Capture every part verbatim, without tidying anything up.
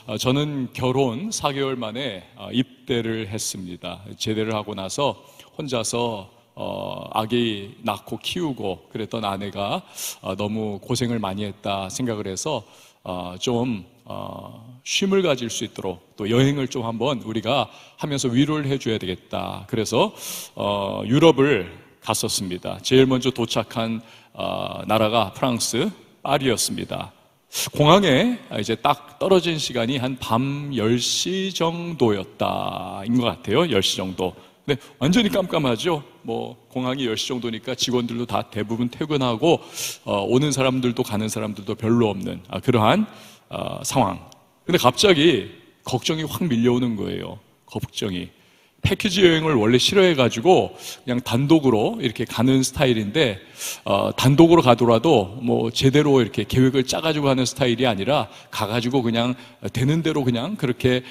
저는 결혼 사 개월 만에 입대를 했습니다. 제대를 하고 나서 혼자서 어, 아기 낳고 키우고 그랬던 아내가 어, 너무 고생을 많이 했다 생각을 해서 어, 좀 어, 쉼을 가질 수 있도록 또 여행을 좀 한번 우리가 하면서 위로를 해줘야 되겠다. 그래서 어, 유럽을 갔었습니다. 제일 먼저 도착한 어, 나라가 프랑스 파리였습니다. 공항에 이제 딱 떨어진 시간이 한 밤 열 시 정도였다인 것 같아요. 열 시 정도. 네, 완전히 깜깜하죠. 뭐 공항이 열 시 정도니까 직원들도 다 대부분 퇴근하고 어, 오는 사람들도 가는 사람들도 별로 없는 아, 그러한 어, 상황. 근데 갑자기 걱정이 확 밀려오는 거예요. 걱정이. 패키지 여행을 원래 싫어해가지고 그냥 단독으로 이렇게 가는 스타일인데 어, 단독으로 가더라도 뭐 제대로 이렇게 계획을 짜가지고 하는 스타일이 아니라 가가지고 그냥 되는 대로 그냥 그렇게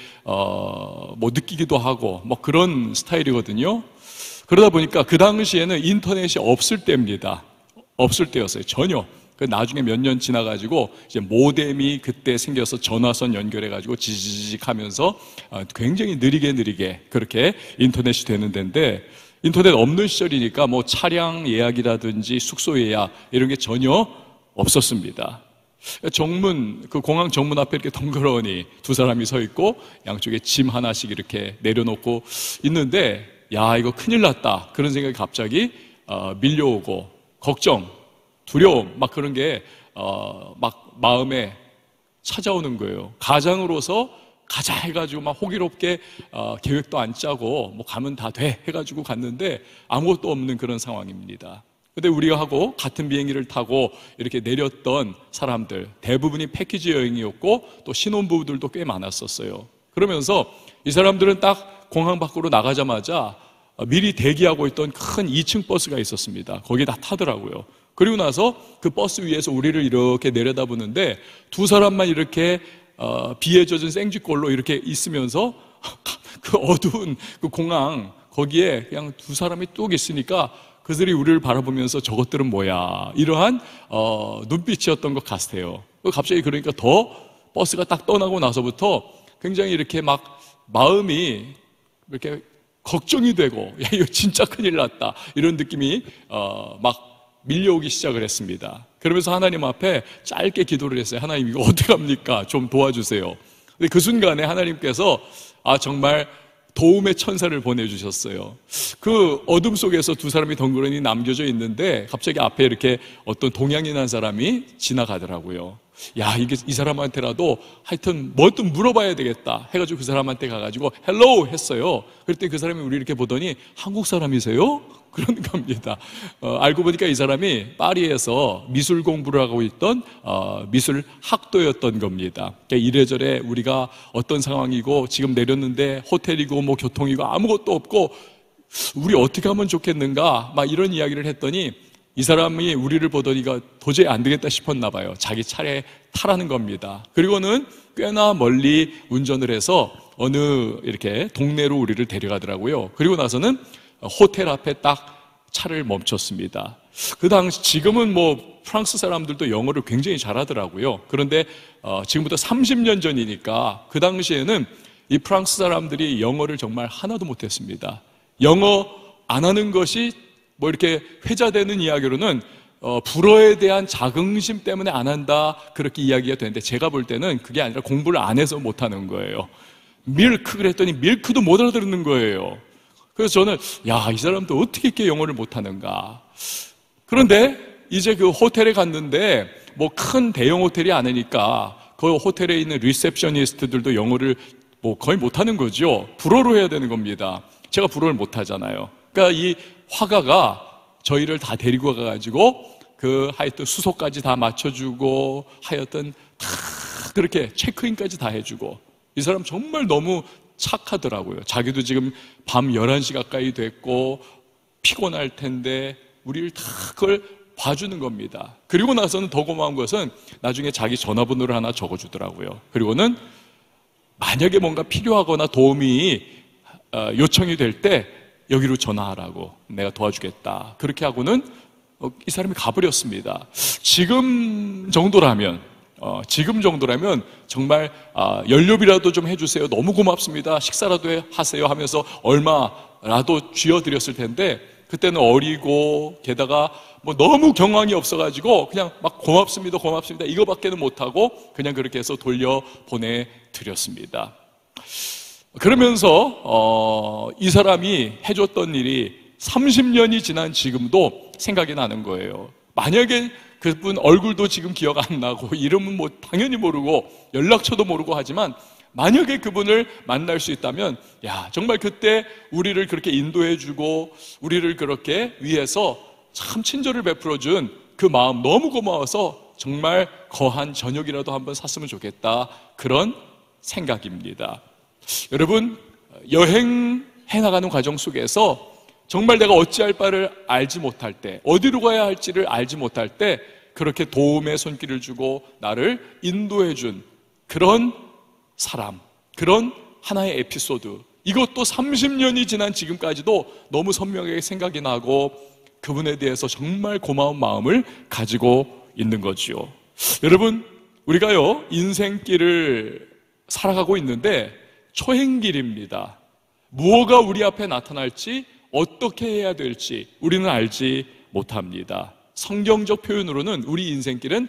어, 뭐 느끼기도 하고 뭐 그런 스타일이거든요. 그러다 보니까 그 당시에는 인터넷이 없을 때입니다. 없을 때였어요. 전혀. 나중에 몇 년 지나가지고 이제 모뎀이 그때 생겨서 전화선 연결해가지고 지지직 하면서 굉장히 느리게 느리게 그렇게 인터넷이 되는 데인데 인터넷 없는 시절이니까 뭐 차량 예약이라든지 숙소 예약 이런 게 전혀 없었습니다. 정문, 그 공항 정문 앞에 이렇게 덩그러니 두 사람이 서 있고 양쪽에 짐 하나씩 이렇게 내려놓고 있는데 야, 이거 큰일 났다. 그런 생각이 갑자기 어, 밀려오고 걱정, 두려움, 막 그런 게, 어, 막 마음에 찾아오는 거예요. 가장으로서 가자 해가지고 막 호기롭게, 어, 계획도 안 짜고, 뭐 가면 다 돼 해가지고 갔는데 아무것도 없는 그런 상황입니다. 근데 우리가 하고 같은 비행기를 타고 이렇게 내렸던 사람들, 대부분이 패키지 여행이었고 또 신혼부부들도 꽤 많았었어요. 그러면서 이 사람들은 딱 공항 밖으로 나가자마자 미리 대기하고 있던 큰 이 층 버스가 있었습니다. 거기에 다 타더라고요. 그리고 나서 그 버스 위에서 우리를 이렇게 내려다보는데 두 사람만 이렇게 어, 비에 젖은 생쥐꼴로 이렇게 있으면서 그 어두운 그 공항 거기에 그냥 두 사람이 뚝 있으니까 그들이 우리를 바라보면서 저것들은 뭐야 이러한 어, 눈빛이었던 것 같아요. 갑자기 그러니까 더 버스가 딱 떠나고 나서부터 굉장히 이렇게 막 마음이 이렇게 걱정이 되고 야 이거 진짜 큰일 났다 이런 느낌이 어, 막 밀려오기 시작을 했습니다. 그러면서 하나님 앞에 짧게 기도를 했어요. 하나님 이거 어떡합니까? 좀 도와주세요. 근데 그 순간에 하나님께서 아 정말 도움의 천사를 보내주셨어요. 그 어둠 속에서 두 사람이 덩그러니 남겨져 있는데 갑자기 앞에 이렇게 어떤 동양인 한 사람이 지나가더라고요. 야 이게 이 사람한테라도 하여튼 뭐든 물어봐야 되겠다 해가지고 그 사람한테 가가지고 헬로우 했어요. 그랬더니 그 사람이 우리 이렇게 보더니 한국 사람이세요? 그런 겁니다. 어, 알고 보니까 이 사람이 파리에서 미술 공부를 하고 있던 어, 미술 학도였던 겁니다. 그러니까 이래저래 우리가 어떤 상황이고 지금 내렸는데 호텔이고 뭐 교통이고 아무것도 없고 우리 어떻게 하면 좋겠는가 막 이런 이야기를 했더니 이 사람이 우리를 보더니가 도저히 안 되겠다 싶었나 봐요. 자기 차례 타라는 겁니다. 그리고는 꽤나 멀리 운전을 해서 어느 이렇게 동네로 우리를 데려가더라고요. 그리고 나서는 호텔 앞에 딱 차를 멈췄습니다. 그 당시 지금은 뭐 프랑스 사람들도 영어를 굉장히 잘하더라고요. 그런데 어, 지금부터 삼십 년 전이니까 그 당시에는 이 프랑스 사람들이 영어를 정말 하나도 못했습니다. 영어 안 하는 것이 뭐 이렇게 회자되는 이야기로는 어, 불어에 대한 자긍심 때문에 안 한다 그렇게 이야기가 되는데 제가 볼 때는 그게 아니라 공부를 안 해서 못하는 거예요. 밀크 그랬더니 밀크도 못 알아듣는 거예요. 그래서 저는 야, 이 사람도 어떻게 이렇게 영어를 못하는가. 그런데 이제 그 호텔에 갔는데 뭐 큰 대형 호텔이 아니니까 그 호텔에 있는 리셉셔니스트들도 영어를 뭐 거의 못하는 거죠. 불어로 해야 되는 겁니다. 제가 불어를 못하잖아요. 그러니까 이 화가가 저희를 다 데리고 가가지고 그 하여튼 수소까지 다 맞춰주고 하여튼 다 그렇게 체크인까지 다 해주고 이 사람 정말 너무 착하더라고요. 자기도 지금 밤 열한 시 가까이 됐고 피곤할 텐데 우리를 다 그걸 봐주는 겁니다. 그리고 나서는 더 고마운 것은 나중에 자기 전화번호를 하나 적어주더라고요. 그리고는 만약에 뭔가 필요하거나 도움이 요청이 될 때 여기로 전화하라고 내가 도와주겠다 그렇게 하고는 이 사람이 가버렸습니다. 지금 정도라면 어, 지금 정도라면 정말 아, 연료비라도 좀 해주세요, 너무 고맙습니다, 식사라도 해, 하세요 하면서 얼마라도 쥐어드렸을 텐데, 그때는 어리고 게다가 뭐 너무 경황이 없어가지고 그냥 막 고맙습니다 고맙습니다 이거밖에는 못하고 그냥 그렇게 해서 돌려보내드렸습니다. 그러면서 어, 이 사람이 해줬던 일이 삼십 년이 지난 지금도 생각이 나는 거예요. 만약에 그분 얼굴도 지금 기억 안 나고 이름은 뭐 당연히 모르고 연락처도 모르고 하지만, 만약에 그분을 만날 수 있다면, 야, 정말 그때 우리를 그렇게 인도해주고 우리를 그렇게 위해서 참 친절을 베풀어준 그 마음 너무 고마워서 정말 거한 저녁이라도 한번 샀으면 좋겠다, 그런 생각입니다. 여러분, 여행해 나가는 과정 속에서 정말 내가 어찌할 바를 알지 못할 때, 어디로 가야 할지를 알지 못할 때 그렇게 도움의 손길을 주고 나를 인도해준 그런 사람, 그런 하나의 에피소드, 이것도 삼십 년이 지난 지금까지도 너무 선명하게 생각이 나고 그분에 대해서 정말 고마운 마음을 가지고 있는 거지요. 여러분, 우리가요 인생길을 살아가고 있는데 초행길입니다. 무엇가 우리 앞에 나타날지, 어떻게 해야 될지 우리는 알지 못합니다. 성경적 표현으로는 우리 인생길은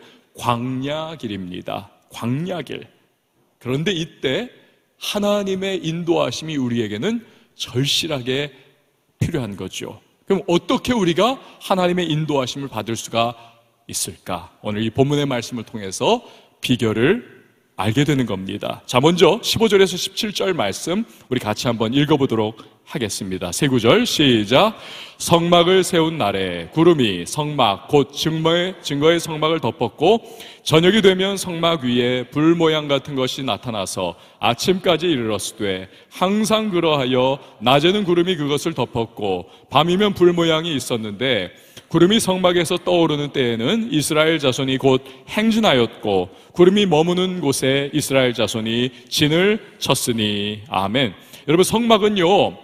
광야길입니다. 광야길. 그런데 이때 하나님의 인도하심이 우리에게는 절실하게 필요한 거죠. 그럼 어떻게 우리가 하나님의 인도하심을 받을 수가 있을까? 오늘 이 본문의 말씀을 통해서 비결을 알게 되는 겁니다. 자, 먼저 십오 절에서 십칠 절 말씀 우리 같이 한번 읽어보도록 하겠습니다. 세 구절 시작. 성막을 세운 날에 구름이 성막 곧 증거의, 증거의 성막을 덮었고 저녁이 되면 성막 위에 불 모양 같은 것이 나타나서 아침까지 이르렀으되 항상 그러하여 낮에는 구름이 그것을 덮었고 밤이면 불 모양이 있었는데, 구름이 성막에서 떠오르는 때에는 이스라엘 자손이 곧 행진하였고 구름이 머무는 곳에 이스라엘 자손이 진을 쳤으니. 아멘. 여러분, 성막은요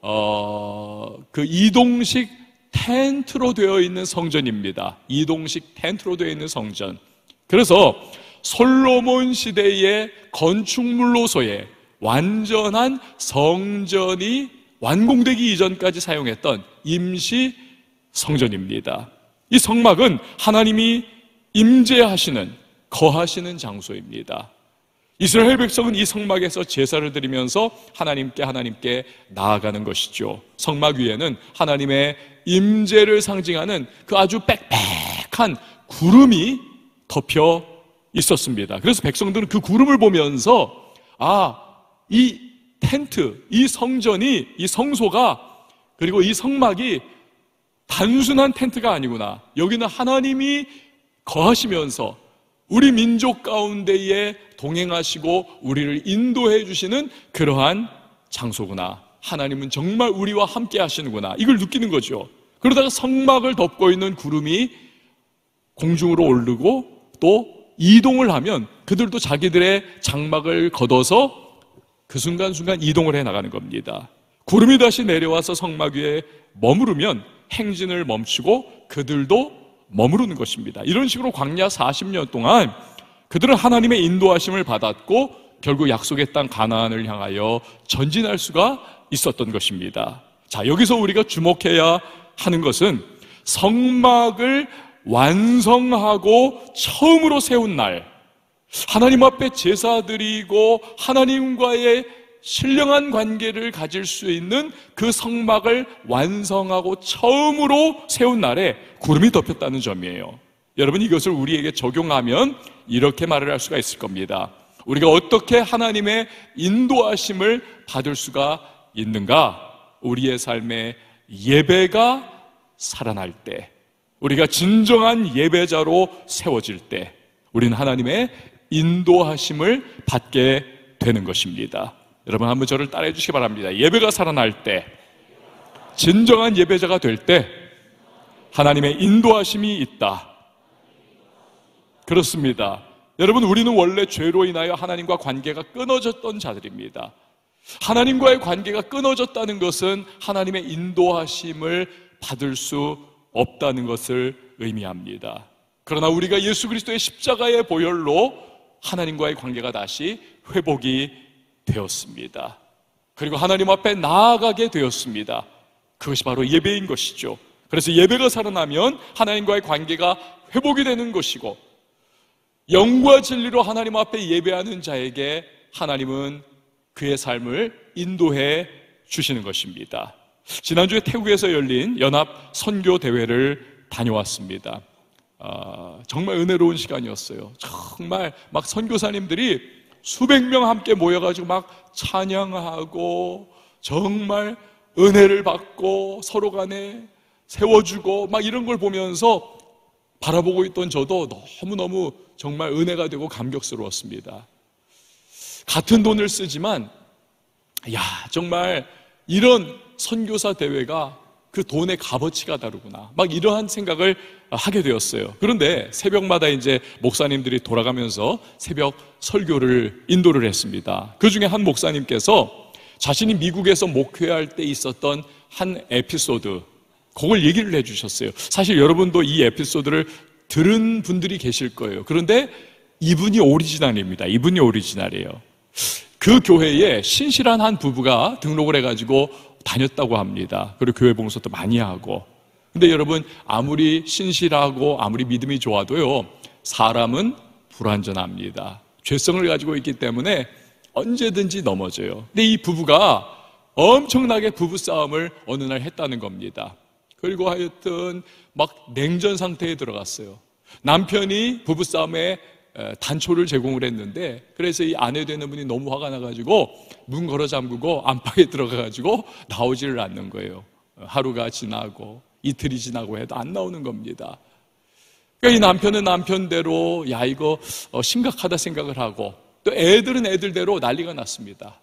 어, 그 이동식 텐트로 되어 있는 성전입니다. 이동식 텐트로 되어 있는 성전. 그래서 솔로몬 시대의 건축물로서의 완전한 성전이 완공되기 이전까지 사용했던 임시 성전입니다. 이 성막은 하나님이 임재하시는, 거하시는 장소입니다. 이스라엘 백성은 이 성막에서 제사를 드리면서 하나님께 하나님께 나아가는 것이죠. 성막 위에는 하나님의 임재를 상징하는 그 아주 빽빽한 구름이 덮여 있었습니다. 그래서 백성들은 그 구름을 보면서 아, 이 텐트, 이 성전이, 이 성소가, 그리고 이 성막이 단순한 텐트가 아니구나. 여기는 하나님이 거하시면서 우리 민족 가운데에 동행하시고 우리를 인도해 주시는 그러한 장소구나. 하나님은 정말 우리와 함께 하시는구나. 이걸 느끼는 거죠. 그러다가 성막을 덮고 있는 구름이 공중으로 오르고 또 이동을 하면 그들도 자기들의 장막을 걷어서 그 순간순간 이동을 해 나가는 겁니다. 구름이 다시 내려와서 성막 위에 머무르면 행진을 멈추고 그들도 머무르는 것입니다. 이런 식으로 광야 사십 년 동안 그들은 하나님의 인도하심을 받았고 결국 약속의 땅 가나안을 향하여 전진할 수가 있었던 것입니다. 자, 여기서 우리가 주목해야 하는 것은 성막을 완성하고 처음으로 세운 날, 하나님 앞에 제사드리고 하나님과의 신령한 관계를 가질 수 있는 그 성막을 완성하고 처음으로 세운 날에 구름이 덮였다는 점이에요. 여러분, 이것을 우리에게 적용하면 이렇게 말을 할 수가 있을 겁니다. 우리가 어떻게 하나님의 인도하심을 받을 수가 있는가? 우리의 삶에 예배가 살아날 때, 우리가 진정한 예배자로 세워질 때 우리는 하나님의 인도하심을 받게 되는 것입니다. 여러분, 한번 저를 따라해 주시기 바랍니다. 예배가 살아날 때, 진정한 예배자가 될 때 하나님의 인도하심이 있다. 그렇습니다. 여러분, 우리는 원래 죄로 인하여 하나님과 관계가 끊어졌던 자들입니다. 하나님과의 관계가 끊어졌다는 것은 하나님의 인도하심을 받을 수 없다는 것을 의미합니다. 그러나 우리가 예수 그리스도의 십자가의 보혈로 하나님과의 관계가 다시 회복이 되었습니다. 그리고 하나님 앞에 나아가게 되었습니다. 그것이 바로 예배인 것이죠. 그래서 예배가 살아나면 하나님과의 관계가 회복이 되는 것이고, 영과 진리로 하나님 앞에 예배하는 자에게 하나님은 그의 삶을 인도해 주시는 것입니다. 지난주에 태국에서 열린 연합 선교 대회를 다녀왔습니다. 아, 정말 은혜로운 시간이었어요. 정말 막 선교사님들이 수백 명 함께 모여가지고 막 찬양하고 정말 은혜를 받고 서로 간에 세워주고 막 이런 걸 보면서 바라보고 있던 저도 너무너무 정말 은혜가 되고 감격스러웠습니다. 같은 돈을 쓰지만 야, 정말 이런 선교사 대회가 그 돈의 값어치가 다르구나, 막 이러한 생각을 하게 되었어요. 그런데 새벽마다 이제 목사님들이 돌아가면서 새벽 설교를 인도를 했습니다. 그 중에 한 목사님께서 자신이 미국에서 목회할 때 있었던 한 에피소드, 그걸 얘기를 해주셨어요. 사실 여러분도 이 에피소드를 들은 분들이 계실 거예요. 그런데 이분이 오리지널입니다. 이분이 오리지널이에요. 그 교회에 신실한 한 부부가 등록을 해가지고 다녔다고 합니다. 그리고 교회 봉사도 많이 하고. 근데 여러분, 아무리 신실하고 아무리 믿음이 좋아도요, 사람은 불완전합니다. 죄성을 가지고 있기 때문에 언제든지 넘어져요. 근데 이 부부가 엄청나게 부부싸움을 어느 날 했다는 겁니다. 그리고 하여튼 막 냉전 상태에 들어갔어요. 남편이 부부싸움에 단초를 제공을 했는데, 그래서 이 아내 되는 분이 너무 화가 나가지고 문 걸어 잠그고 안방에 들어가가지고 나오지를 않는 거예요. 하루가 지나고 이틀이 지나고 해도 안 나오는 겁니다. 그러니까 이 남편은 남편대로 야, 이거 심각하다 생각을 하고, 또 애들은 애들대로 난리가 났습니다.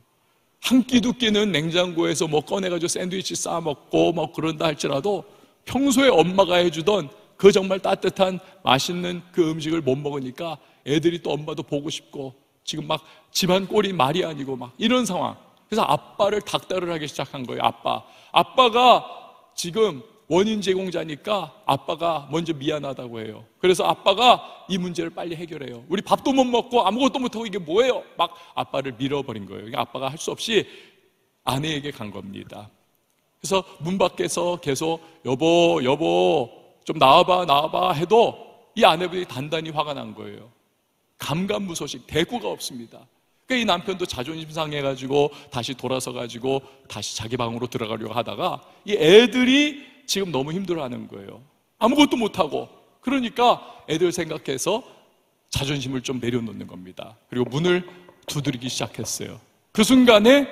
한 끼 두 끼는 냉장고에서 뭐 꺼내가지고 샌드위치 싸 먹고 뭐 그런다 할지라도 평소에 엄마가 해주던 그 정말 따뜻한 맛있는 그 음식을 못 먹으니까 애들이 또 엄마도 보고 싶고, 지금 막 집안 꼴이 말이 아니고 막 이런 상황. 그래서 아빠를 닥달을 하기 시작한 거예요. 아빠 아빠가 지금 원인 제공자니까 아빠가 먼저 미안하다고 해요. 그래서 아빠가 이 문제를 빨리 해결해요. 우리 밥도 못 먹고 아무것도 못하고 이게 뭐예요? 막 아빠를 밀어버린 거예요. 그러니까 아빠가 할 수 없이 아내에게 간 겁니다. 그래서 문 밖에서 계속 여보 여보 좀 나와봐 나와봐 해도 이 아내분이 단단히 화가 난 거예요. 감감무소식, 대꾸가 없습니다. 그러니까 이 남편도 자존심 상해가지고 다시 돌아서가지고 다시 자기 방으로 들어가려고 하다가 이 애들이 지금 너무 힘들어하는 거예요. 아무것도 못하고. 그러니까 애들 생각해서 자존심을 좀 내려놓는 겁니다. 그리고 문을 두드리기 시작했어요. 그 순간에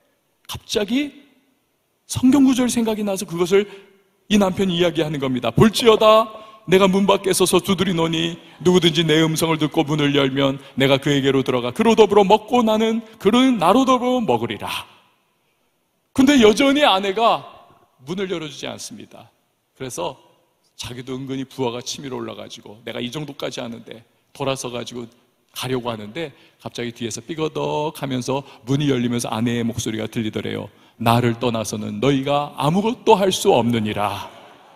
갑자기 성경 구절 생각이 나서 그것을 이 남편이 이야기하는 겁니다. 볼지어다 내가 문 밖에 서서 두드리노니 누구든지 내 음성을 듣고 문을 열면 내가 그에게로 들어가 그로 더불어 먹고 나는 그는 나로 더불어 먹으리라. 근데 여전히 아내가 문을 열어주지 않습니다. 그래서 자기도 은근히 부하가 치밀어 올라가지고 내가 이 정도까지 하는데 돌아서 가지고 가려고 하는데 갑자기 뒤에서 삐거덕 하면서 문이 열리면서 아내의 목소리가 들리더래요. 나를 떠나서는 너희가 아무것도 할 수 없느니라.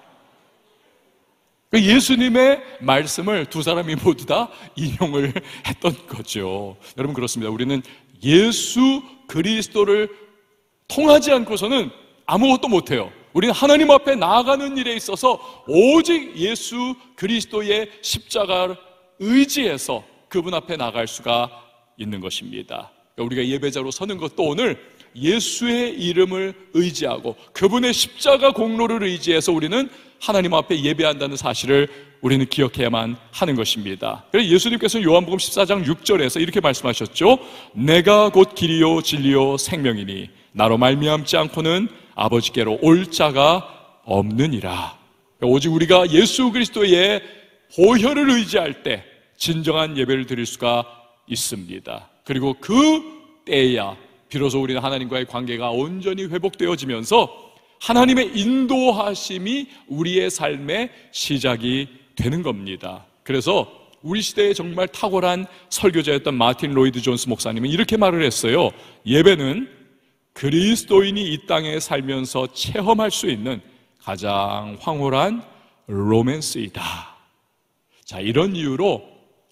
예수님의 말씀을 두 사람이 모두 다 인용을 했던 거죠. 여러분, 그렇습니다. 우리는 예수 그리스도를 통하지 않고서는 아무것도 못해요. 우리는 하나님 앞에 나아가는 일에 있어서 오직 예수 그리스도의 십자가를 의지해서 그분 앞에 나갈 수가 있는 것입니다. 우리가 예배자로 서는 것도 오늘 예수의 이름을 의지하고 그분의 십자가 공로를 의지해서 우리는 하나님 앞에 예배한다는 사실을 우리는 기억해야만 하는 것입니다. 그래서 예수님께서는 요한복음 십사 장 육 절에서 이렇게 말씀하셨죠. 내가 곧 길이요 진리요 생명이니 나로 말미암지 않고는 아버지께로 올 자가 없느니라. 오직 우리가 예수 그리스도의 보혈을 의지할 때 진정한 예배를 드릴 수가 있습니다. 그리고 그 때에야 비로소 우리는 하나님과의 관계가 온전히 회복되어지면서 하나님의 인도하심이 우리의 삶의 시작이 되는 겁니다. 그래서 우리 시대에 정말 탁월한 설교자였던 마틴 로이드 존스 목사님은 이렇게 말을 했어요. 예배는 그리스도인이 이 땅에 살면서 체험할 수 있는 가장 황홀한 로맨스이다. 자, 이런 이유로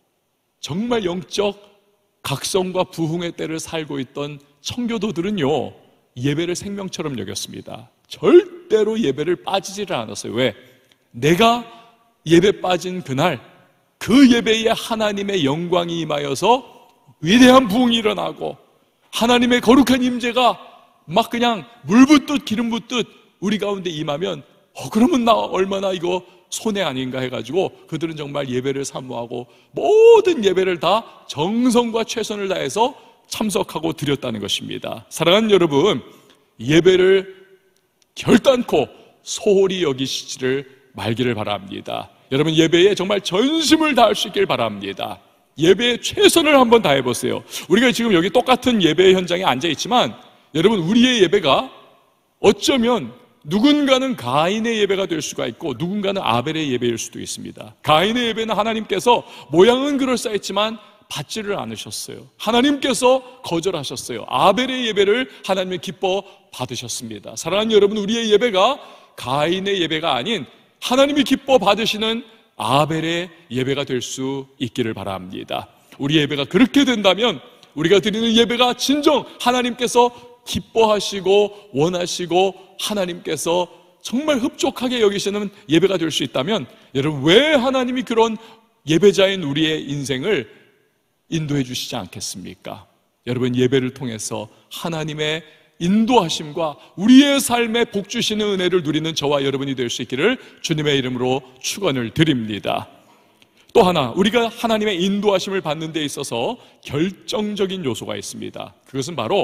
정말 영적 각성과 부흥의 때를 살고 있던 청교도들은요, 예배를 생명처럼 여겼습니다. 절대로 예배를 빠지지를 않았어요. 왜? 내가 예배 빠진 그날 그 예배에 하나님의 영광이 임하여서 위대한 부흥이 일어나고 하나님의 거룩한 임재가 막 그냥 물 붓듯 기름 붓듯 우리 가운데 임하면 어 그러면 나 얼마나 이거 손해 아닌가 해가지고 그들은 정말 예배를 사모하고 모든 예배를 다 정성과 최선을 다해서 참석하고 드렸다는 것입니다. 사랑하는 여러분, 예배를 결단코 소홀히 여기시지를 말기를 바랍니다. 여러분, 예배에 정말 전심을 다할 수 있길 바랍니다. 예배에 최선을 한번 다해보세요. 우리가 지금 여기 똑같은 예배 현장에 앉아있지만 여러분, 우리의 예배가 어쩌면 누군가는 가인의 예배가 될 수가 있고 누군가는 아벨의 예배일 수도 있습니다. 가인의 예배는 하나님께서 모양은 그럴싸했지만 받지를 않으셨어요. 하나님께서 거절하셨어요. 아벨의 예배를 하나님의 기뻐 받으셨습니다. 사랑하는 여러분, 우리의 예배가 가인의 예배가 아닌 하나님이 기뻐 받으시는 아벨의 예배가 될 수 있기를 바랍니다. 우리 예배가 그렇게 된다면 우리가 드리는 예배가 진정 하나님께서 기뻐하시고 원하시고 하나님께서 정말 흡족하게 여기시는 예배가 될 수 있다면 여러분, 왜 하나님이 그런 예배자인 우리의 인생을 인도해 주시지 않겠습니까? 여러분, 예배를 통해서 하나님의 인도하심과 우리의 삶에 복 주시는 은혜를 누리는 저와 여러분이 될 수 있기를 주님의 이름으로 축원을 드립니다. 또 하나, 우리가 하나님의 인도하심을 받는 데 있어서 결정적인 요소가 있습니다. 그것은 바로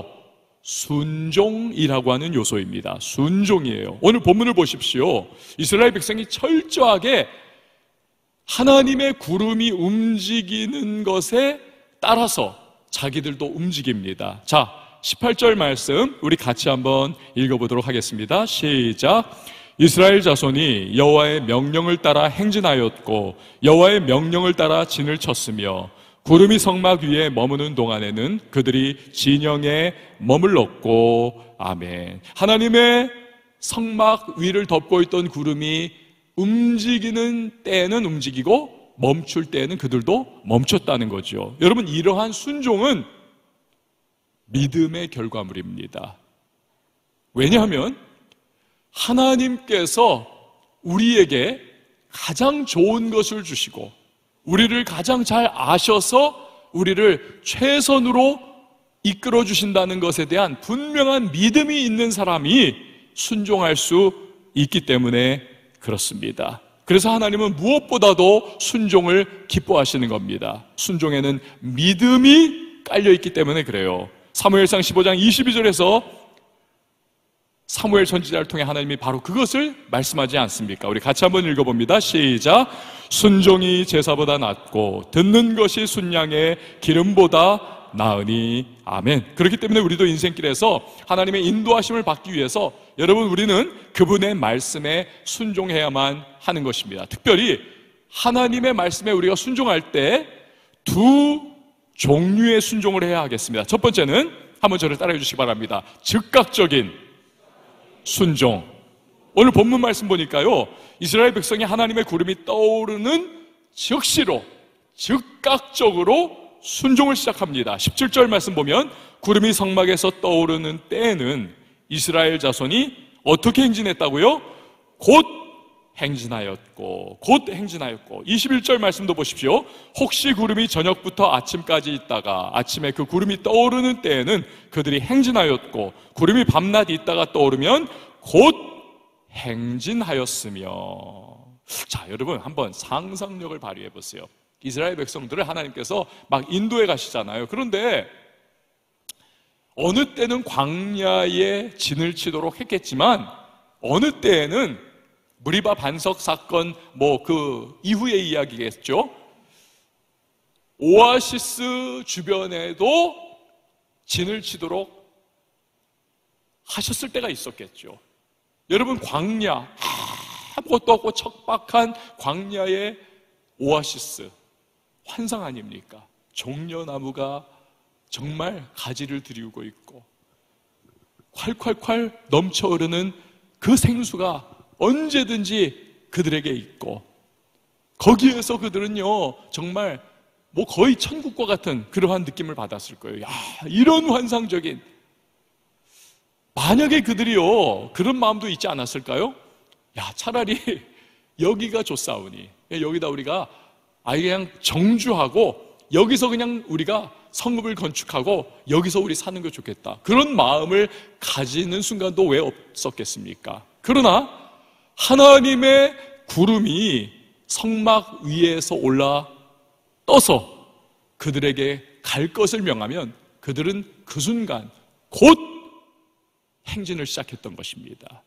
순종이라고 하는 요소입니다. 순종이에요. 오늘 본문을 보십시오. 이스라엘 백성이 철저하게 하나님의 구름이 움직이는 것에 따라서 자기들도 움직입니다. 자, 십팔 절 말씀 우리 같이 한번 읽어보도록 하겠습니다. 시작. 이스라엘 자손이 여호와의 명령을 따라 행진하였고 여호와의 명령을 따라 진을 쳤으며 구름이 성막 위에 머무는 동안에는 그들이 진영에 머물렀고. 아멘. 하나님의 성막 위를 덮고 있던 구름이 움직이는 때에는 움직이고 멈출 때에는 그들도 멈췄다는 거죠. 여러분, 이러한 순종은 믿음의 결과물입니다. 왜냐하면 하나님께서 우리에게 가장 좋은 것을 주시고 우리를 가장 잘 아셔서 우리를 최선으로 이끌어 주신다는 것에 대한 분명한 믿음이 있는 사람이 순종할 수 있기 때문에 그렇습니다. 그래서 하나님은 무엇보다도 순종을 기뻐하시는 겁니다. 순종에는 믿음이 깔려있기 때문에 그래요. 사무엘상 십오 장 이십이 절에서 사무엘 선지자를 통해 하나님이 바로 그것을 말씀하지 않습니까? 우리 같이 한번 읽어봅니다. 시작. 순종이 제사보다 낫고 듣는 것이 순양의 기름보다 나으니. 아멘. 그렇기 때문에 우리도 인생길에서 하나님의 인도하심을 받기 위해서 여러분, 우리는 그분의 말씀에 순종해야만 하는 것입니다. 특별히 하나님의 말씀에 우리가 순종할 때 두 종류의 순종을 해야 하겠습니다. 첫 번째는 한번 저를 따라해 주시기 바랍니다. 즉각적인 순종. 오늘 본문 말씀 보니까요, 이스라엘 백성이 하나님의 구름이 떠오르는 즉시로 즉각적으로 순종을 시작합니다. 십칠 절 말씀 보면 구름이 성막에서 떠오르는 때에는 이스라엘 자손이 어떻게 행진했다고요? 곧 행진하였고 곧 행진하였고. 이십일 절 말씀도 보십시오. 혹시 구름이 저녁부터 아침까지 있다가 아침에 그 구름이 떠오르는 때에는 그들이 행진하였고 구름이 밤낮 있다가 떠오르면 곧 행진하였으며. 자, 여러분, 한번 상상력을 발휘해 보세요. 이스라엘 백성들을 하나님께서 막 인도해 가시잖아요. 그런데 어느 때는 광야에 진을 치도록 했겠지만 어느 때에는 무리바 반석 사건 뭐 그 이후의 이야기겠죠. 오아시스 주변에도 진을 치도록 하셨을 때가 있었겠죠. 여러분, 광야, 아무것도 없고 척박한 광야의 오아시스, 환상 아닙니까? 종려나무가 정말 가지를 들이우고 있고 콸콸콸 넘쳐 흐르는 그 생수가 언제든지 그들에게 있고 거기에서 그들은요 정말 뭐 거의 천국과 같은 그러한 느낌을 받았을 거예요. 야, 이런 환상적인, 만약에 그들이요 그런 마음도 있지 않았을까요? 야, 차라리 여기가 좋사오니, 여기다 우리가 아예 그냥 정주하고 여기서 그냥 우리가 성읍을 건축하고 여기서 우리 사는 게 좋겠다, 그런 마음을 가지는 순간도 왜 없었겠습니까? 그러나 하나님의 구름이 성막 위에서 올라 떠서 그들에게 갈 것을 명하면 그들은 그 순간 곧 행진을 시작했던 것입니다.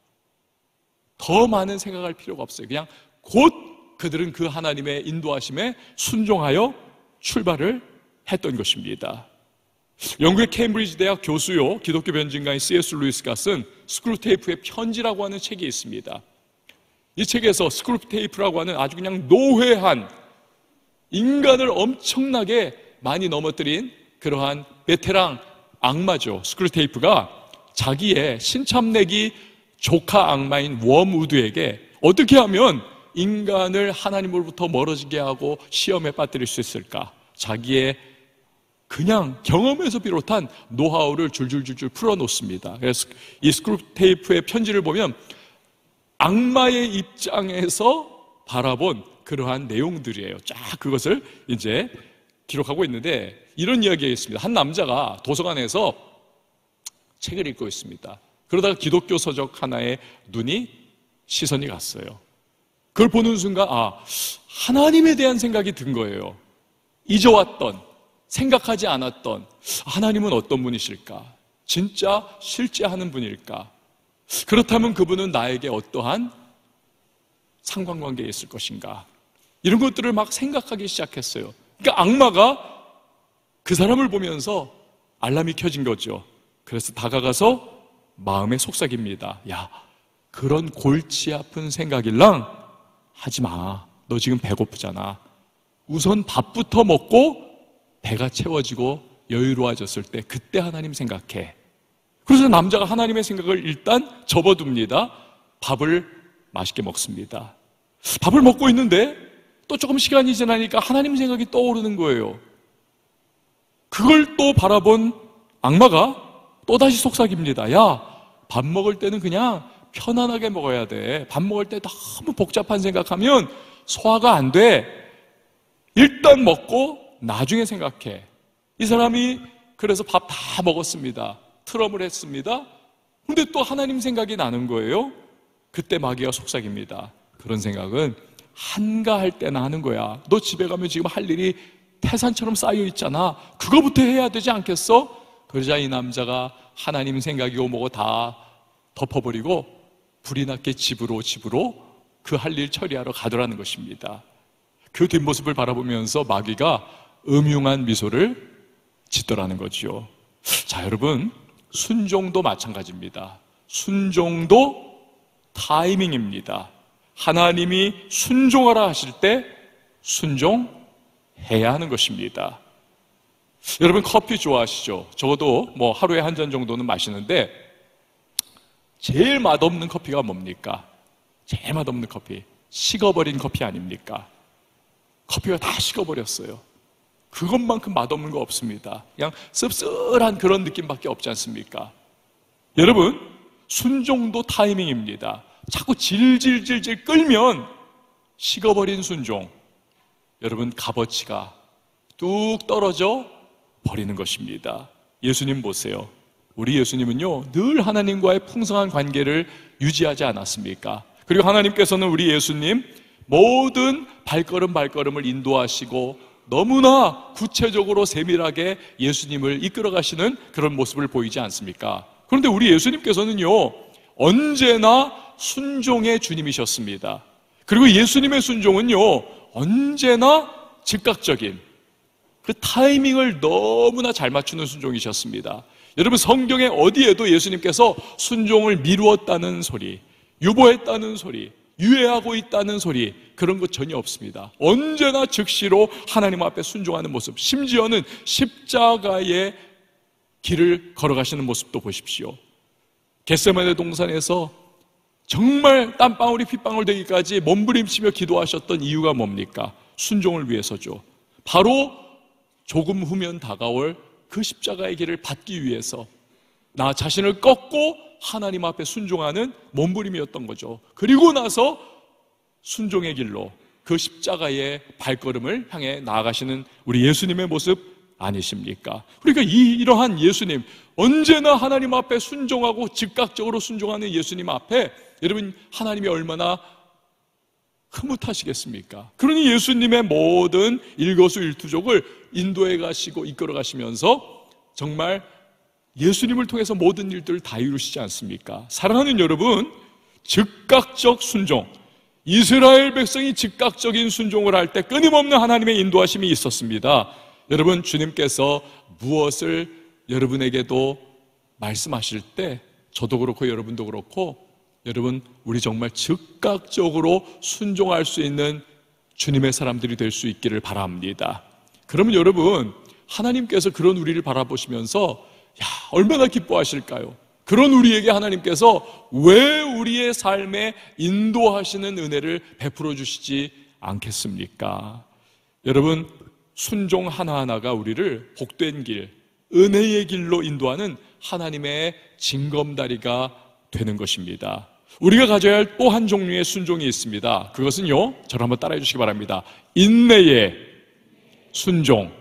더 많은 생각할 필요가 없어요. 그냥 곧 그들은 그 하나님의 인도하심에 순종하여 출발을 했던 것입니다. 영국의 케임브리지 대학 교수요 기독교 변증가인 씨 에스 루이스가 쓴 스크루테이프의 편지라고 하는 책이 있습니다. 이 책에서 스크루테이프라고 하는 아주 그냥 노회한, 인간을 엄청나게 많이 넘어뜨린 그러한 베테랑 악마죠. 스크루테이프가 자기의 신참내기 조카 악마인 웜우드에게 어떻게 하면 인간을 하나님으로부터 멀어지게 하고 시험에 빠뜨릴 수 있을까, 자기의 그냥 경험에서 비롯한 노하우를 줄줄줄줄 풀어놓습니다. 그래서 이 스크루테이프의 편지를 보면 악마의 입장에서 바라본 그러한 내용들이에요. 쫙 그것을 이제 기록하고 있는데 이런 이야기가 있습니다. 한 남자가 도서관에서 책을 읽고 있습니다. 그러다가 기독교 서적 하나에 눈이 시선이 갔어요. 그걸 보는 순간 아, 하나님에 대한 생각이 든 거예요. 잊어왔던, 생각하지 않았던 하나님은 어떤 분이실까? 진짜 실제 하는 분일까? 그렇다면 그분은 나에게 어떠한 상관관계에 있을 것인가? 이런 것들을 막 생각하기 시작했어요. 그러니까 악마가 그 사람을 보면서 알람이 켜진 거죠. 그래서 다가가서 마음에 속삭입니다. 야, 그런 골치 아픈 생각일랑 하지 마. 너 지금 배고프잖아. 우선 밥부터 먹고 배가 채워지고 여유로워졌을 때 그때 하나님 생각해. 그래서 남자가 하나님의 생각을 일단 접어둡니다. 밥을 맛있게 먹습니다. 밥을 먹고 있는데 또 조금 시간이 지나니까 하나님 생각이 떠오르는 거예요. 그걸 또 바라본 악마가 또다시 속삭입니다. 야, 밥 먹을 때는 그냥 편안하게 먹어야 돼. 밥 먹을 때 너무 복잡한 생각하면 소화가 안 돼. 일단 먹고 나중에 생각해. 이 사람이 그래서 밥 다 먹었습니다. 트럼을 했습니다. 근데 또 하나님 생각이 나는 거예요. 그때 마귀가 속삭입니다. 그런 생각은 한가할 때나 하는 거야. 너 집에 가면 지금 할 일이 태산처럼 쌓여 있잖아. 그거부터 해야 되지 않겠어? 그러자 이 남자가 하나님 생각이고 뭐고 다 덮어버리고 불이 났게 집으로 집으로 그 할 일 처리하러 가더라는 것입니다. 그 뒷모습을 바라보면서 마귀가 음흉한 미소를 짓더라는 거지요. 자, 여러분, 순종도 마찬가지입니다. 순종도 타이밍입니다. 하나님이 순종하라 하실 때 순종해야 하는 것입니다. 여러분 커피 좋아하시죠? 적어도 뭐 하루에 한 잔 정도는 마시는데 제일 맛없는 커피가 뭡니까? 제일 맛없는 커피, 식어버린 커피 아닙니까? 커피가 다 식어버렸어요. 그것만큼 맛없는 거 없습니다. 그냥 씁쓸한 그런 느낌밖에 없지 않습니까? 여러분, 순종도 타이밍입니다. 자꾸 질질질질 끌면 식어버린 순종, 여러분 값어치가 뚝 떨어져 버리는 것입니다. 예수님 보세요. 우리 예수님은요 늘 하나님과의 풍성한 관계를 유지하지 않았습니까? 그리고 하나님께서는 우리 예수님 모든 발걸음 발걸음을 인도하시고 너무나 구체적으로 세밀하게 예수님을 이끌어 가시는 그런 모습을 보이지 않습니까? 그런데 우리 예수님께서는요 언제나 순종의 주님이셨습니다. 그리고 예수님의 순종은요 언제나 즉각적인 그 타이밍을 너무나 잘 맞추는 순종이셨습니다. 여러분 성경에 어디에도 예수님께서 순종을 미루었다는 소리, 유보했다는 소리, 유예하고 있다는 소리, 그런 것 전혀 없습니다. 언제나 즉시로 하나님 앞에 순종하는 모습, 심지어는 십자가의 길을 걸어가시는 모습도 보십시오. 겟세마네 동산에서 정말 땀방울이 핏방울 되기까지 몸부림치며 기도하셨던 이유가 뭡니까? 순종을 위해서죠. 바로 조금 후면 다가올 그 십자가의 길을 받기 위해서 나 자신을 꺾고 하나님 앞에 순종하는 몸부림이었던 거죠. 그리고 나서 순종의 길로 그 십자가의 발걸음을 향해 나아가시는 우리 예수님의 모습 아니십니까? 그러니까 이, 이러한 예수님, 언제나 하나님 앞에 순종하고 즉각적으로 순종하는 예수님 앞에 여러분, 하나님이 얼마나 흐뭇하시겠습니까? 그러니 예수님의 모든 일거수일투족을 인도해 가시고 이끌어 가시면서 정말 예수님을 통해서 모든 일들을 다 이루시지 않습니까? 사랑하는 여러분, 즉각적 순종, 이스라엘 백성이 즉각적인 순종을 할 때 끊임없는 하나님의 인도하심이 있었습니다. 여러분, 주님께서 무엇을 여러분에게도 말씀하실 때 저도 그렇고 여러분도 그렇고 여러분, 우리 정말 즉각적으로 순종할 수 있는 주님의 사람들이 될 수 있기를 바랍니다. 그러면 여러분, 하나님께서 그런 우리를 바라보시면서 야, 얼마나 기뻐하실까요? 그런 우리에게 하나님께서 왜 우리의 삶에 인도하시는 은혜를 베풀어 주시지 않겠습니까? 여러분, 순종 하나하나가 우리를 복된 길, 은혜의 길로 인도하는 하나님의 징검다리가 되는 것입니다. 우리가 가져야 할 또 한 종류의 순종이 있습니다. 그것은요, 저를 한번 따라해 주시기 바랍니다. 인내의 순종.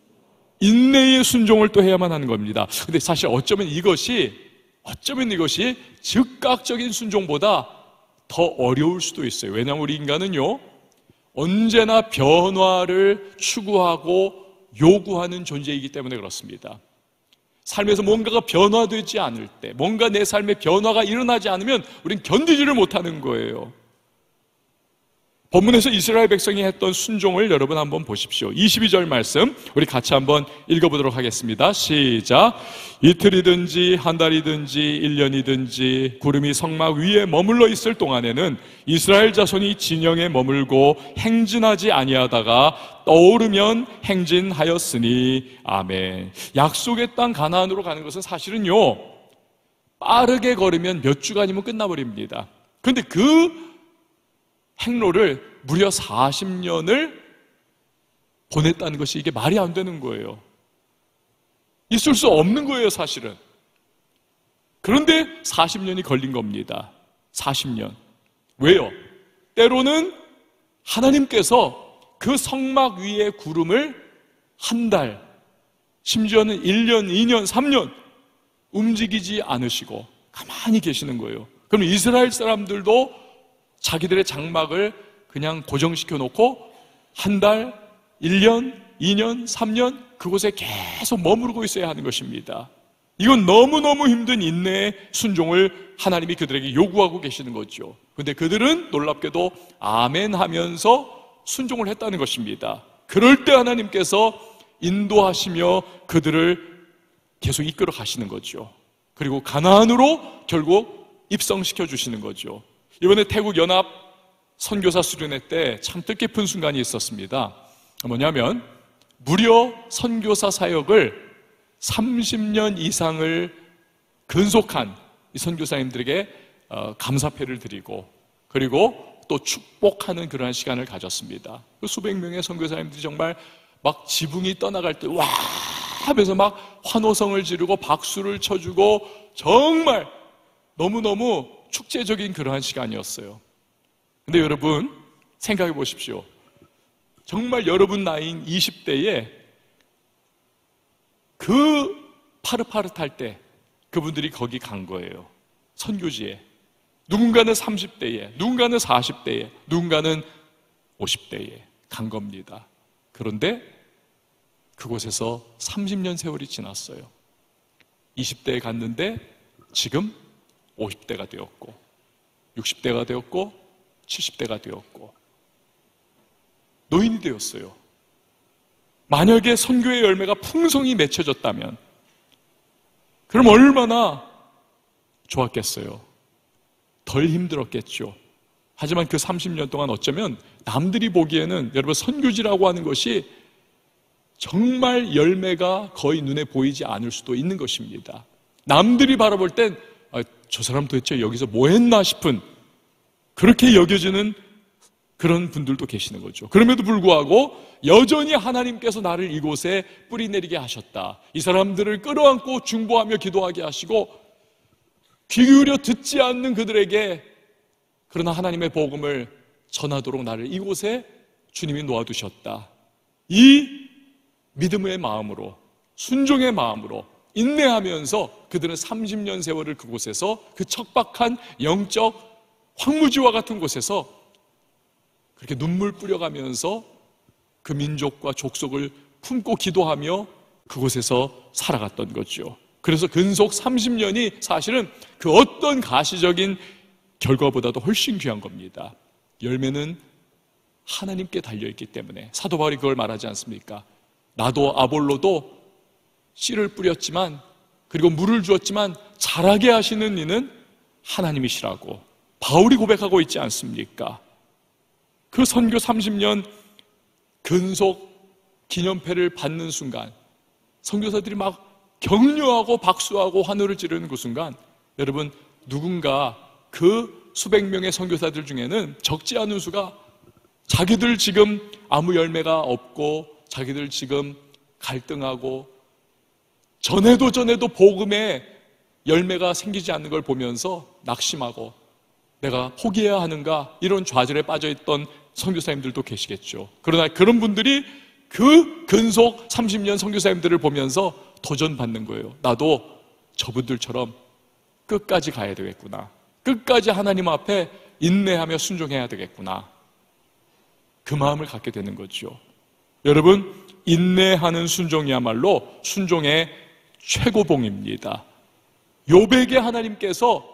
인내의 순종을 또 해야만 하는 겁니다. 근데 사실 어쩌면 이것이 어쩌면 이것이 즉각적인 순종보다 더 어려울 수도 있어요. 왜냐하면 우리 인간은요, 언제나 변화를 추구하고 요구하는 존재이기 때문에 그렇습니다. 삶에서 뭔가가 변화되지 않을 때, 뭔가 내 삶에 변화가 일어나지 않으면 우린 견디지를 못하는 거예요. 본문에서 이스라엘 백성이 했던 순종을 여러분 한번 보십시오. 이십이 절 말씀 우리 같이 한번 읽어보도록 하겠습니다. 시작. 이틀이든지 한 달이든지 일 년이든지 구름이 성막 위에 머물러 있을 동안에는 이스라엘 자손이 진영에 머물고 행진하지 아니하다가 떠오르면 행진하였으니 아멘. 약속의 땅 가나안으로 가는 것은 사실은요, 빠르게 걸으면 몇 주간이면 끝나버립니다. 그런데 그 행로를 무려 사십 년을 보냈다는 것이 이게 말이 안 되는 거예요. 있을 수 없는 거예요, 사실은. 그런데 사십 년이 걸린 겁니다. 사십 년. 왜요? 때로는 하나님께서 그 성막 위의 구름을 한 달, 심지어는 일 년, 이 년, 삼 년 움직이지 않으시고 가만히 계시는 거예요. 그럼 이스라엘 사람들도 자기들의 장막을 그냥 고정시켜 놓고 한 달, 일 년, 이 년, 삼 년 그곳에 계속 머무르고 있어야 하는 것입니다. 이건 너무너무 힘든 인내의 순종을 하나님이 그들에게 요구하고 계시는 거죠. 그런데 그들은 놀랍게도 아멘 하면서 순종을 했다는 것입니다. 그럴 때 하나님께서 인도하시며 그들을 계속 이끌어 가시는 거죠. 그리고 가나안으로 결국 입성시켜 주시는 거죠. 이번에 태국 연합 선교사 수련회 때 참 뜻깊은 순간이 있었습니다. 뭐냐면 무려 선교사 사역을 삼십 년 이상을 근속한 이 선교사님들에게 감사패를 드리고 그리고 또 축복하는 그러한 시간을 가졌습니다. 수백 명의 선교사님들이 정말 막 지붕이 떠나갈 때 와 하면서 막 환호성을 지르고 박수를 쳐주고 정말 너무너무 축제적인 그러한 시간이었어요. 근데 여러분 생각해 보십시오. 정말 여러분 나이인 이십 대에 그 파릇파릇할 때 그분들이 거기 간 거예요. 선교지에. 누군가는 삼십 대에, 누군가는 사십 대에, 누군가는 오십 대에 간 겁니다. 그런데 그곳에서 삼십 년 세월이 지났어요. 이십 대에 갔는데 지금 오십 대가 되었고 육십 대가 되었고 칠십 대가 되었고 노인이 되었어요. 만약에 선교의 열매가 풍성히 맺혀졌다면 그럼 얼마나 좋았겠어요. 덜 힘들었겠죠. 하지만 그 삼십 년 동안 어쩌면 남들이 보기에는 여러분 선교지라고 하는 것이 정말 열매가 거의 눈에 보이지 않을 수도 있는 것입니다. 남들이 바라볼 땐 아, 저 사람 도대체 여기서 뭐 했나 싶은 그렇게 여겨지는 그런 분들도 계시는 거죠. 그럼에도 불구하고 여전히 하나님께서 나를 이곳에 뿌리 내리게 하셨다. 이 사람들을 끌어안고 중보하며 기도하게 하시고 귀 기울여 듣지 않는 그들에게 그러나 하나님의 복음을 전하도록 나를 이곳에 주님이 놓아두셨다. 이 믿음의 마음으로, 순종의 마음으로 인내하면서 그들은 삼십 년 세월을 그곳에서, 그 척박한 영적 황무지와 같은 곳에서 그렇게 눈물 뿌려가면서 그 민족과 족속을 품고 기도하며 그곳에서 살아갔던 거죠. 그래서 근속 삼십 년이 사실은 그 어떤 가시적인 결과보다도 훨씬 귀한 겁니다. 열매는 하나님께 달려있기 때문에 사도 바울이 그걸 말하지 않습니까? 나도 아볼로도 씨를 뿌렸지만, 그리고 물을 주었지만 자라게 하시는 이는 하나님이시라고 바울이 고백하고 있지 않습니까? 그 선교 삼십 년 근속 기념패를 받는 순간 선교사들이 막 격려하고 박수하고 환호를 지르는 그 순간, 여러분, 누군가 그 수백 명의 선교사들 중에는 적지 않은 수가 자기들 지금 아무 열매가 없고 자기들 지금 갈등하고 전에도 전에도 복음에 열매가 생기지 않는 걸 보면서 낙심하고 내가 포기해야 하는가, 이런 좌절에 빠져있던 선교사님들도 계시겠죠. 그러나 그런 분들이 그 근속 삼십 년 선교사님들을 보면서 도전받는 거예요. 나도 저분들처럼 끝까지 가야 되겠구나, 끝까지 하나님 앞에 인내하며 순종해야 되겠구나, 그 마음을 갖게 되는 거죠. 여러분, 인내하는 순종이야말로 순종의 최고봉입니다. 욥에게 하나님께서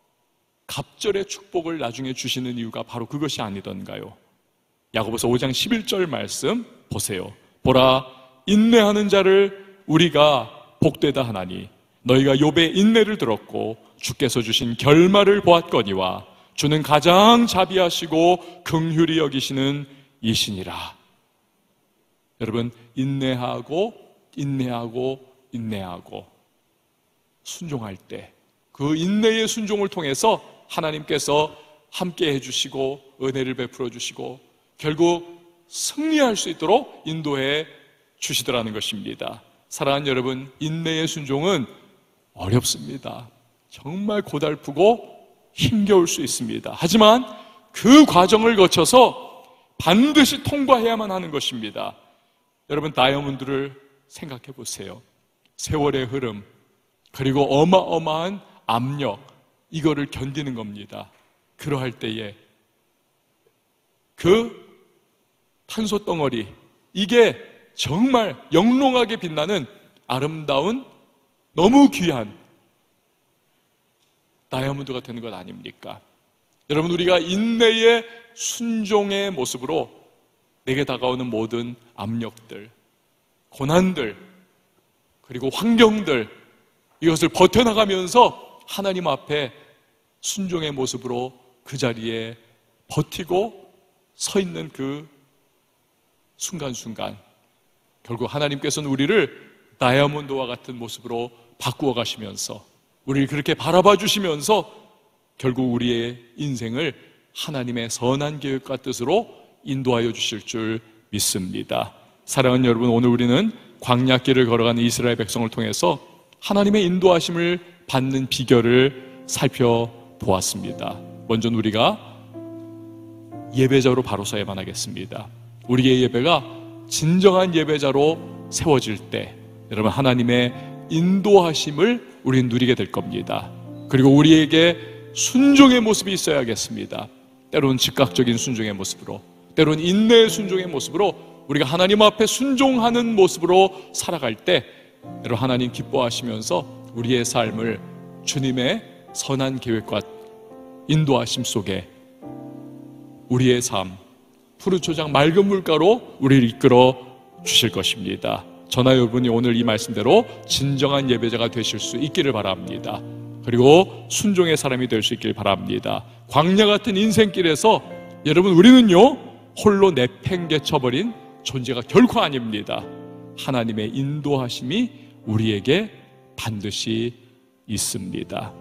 갑절의 축복을 나중에 주시는 이유가 바로 그것이 아니던가요? 야고보서 오 장 십일 절 말씀 보세요. 보라, 인내하는 자를 우리가 복되다 하나니 너희가 욥의 인내를 들었고 주께서 주신 결말을 보았거니와 주는 가장 자비하시고 긍휼히 여기시는 이시니라. 여러분, 인내하고 인내하고 인내하고 순종할 때 그 인내의 순종을 통해서 하나님께서 함께 해주시고 은혜를 베풀어 주시고 결국 승리할 수 있도록 인도해 주시더라는 것입니다. 사랑하는 여러분, 인내의 순종은 어렵습니다. 정말 고달프고 힘겨울 수 있습니다. 하지만 그 과정을 거쳐서 반드시 통과해야만 하는 것입니다. 여러분, 다이아몬드를 생각해 보세요. 세월의 흐름, 그리고 어마어마한 압력, 이거를 견디는 겁니다. 그러할 때에 그 탄소 덩어리, 이게 정말 영롱하게 빛나는 아름다운 너무 귀한 다이아몬드가 되는 것 아닙니까? 여러분, 우리가 인내의 순종의 모습으로 내게 다가오는 모든 압력들, 고난들, 그리고 환경들, 이것을 버텨나가면서 하나님 앞에 순종의 모습으로 그 자리에 버티고 서 있는 그 순간순간, 결국 하나님께서는 우리를 다이아몬드와 같은 모습으로 바꾸어 가시면서 우리를 그렇게 바라봐 주시면서 결국 우리의 인생을 하나님의 선한 계획과 뜻으로 인도하여 주실 줄 믿습니다. 사랑하는 여러분, 오늘 우리는 광야길을 걸어가는 이스라엘 백성을 통해서 하나님의 인도하심을 받는 비결을 살펴보았습니다. 먼저 우리가 예배자로 바로 서야만 하겠습니다. 우리의 예배가 진정한 예배자로 세워질 때 여러분, 하나님의 인도하심을 우리는 누리게 될 겁니다. 그리고 우리에게 순종의 모습이 있어야겠습니다. 때로는 즉각적인 순종의 모습으로, 때로는 인내의 순종의 모습으로 우리가 하나님 앞에 순종하는 모습으로 살아갈 때 여러분, 하나님 기뻐하시면서 우리의 삶을 주님의 선한 계획과 인도하심 속에 우리의 삶, 푸르초장 맑은 물가로 우리를 이끌어 주실 것입니다. 저나 여러분이 오늘 이 말씀대로 진정한 예배자가 되실 수 있기를 바랍니다. 그리고 순종의 사람이 될 수 있기를 바랍니다. 광야 같은 인생길에서 여러분, 우리는요 홀로 내팽개쳐버린 존재가 결코 아닙니다. 하나님의 인도하심이 우리에게 반드시 있습니다.